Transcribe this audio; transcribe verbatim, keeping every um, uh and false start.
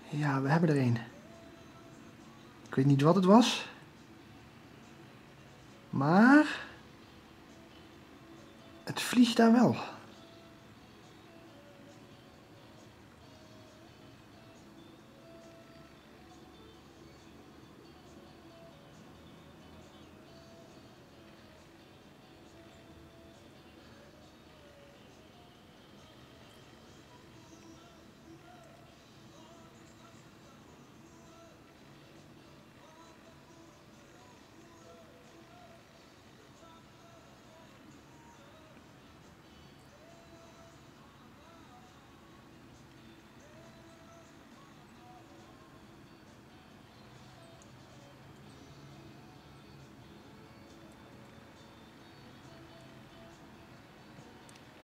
Ja, we hebben er een. Ik weet niet wat het was. Maar het vliegt daar wel.